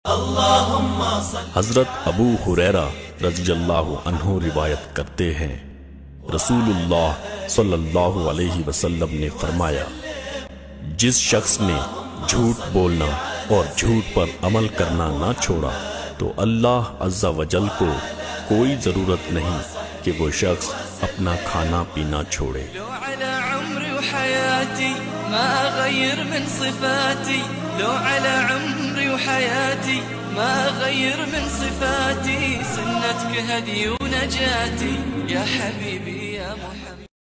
हजरत अबू हुरैरा रज़ियल्लाहु अन्हु रिवायत करते हैं, रसूलुल्लाह सल्लल्लाहु अलैहि वसल्लम ने फरमाया, जिस शख्स ने झूठ बोलना और झूठ पर अमल करना ना छोड़ा तो अल्लाह अज़्ज़ा वजल को कोई ज़रूरत नहीं कि वो शख्स अपना खाना पीना छोड़े। ما أغير من صفاتي لو على عمري وحياتي ما أغير من صفاتي سنتك هدي ونجاتي يا حبيبي يا محمد।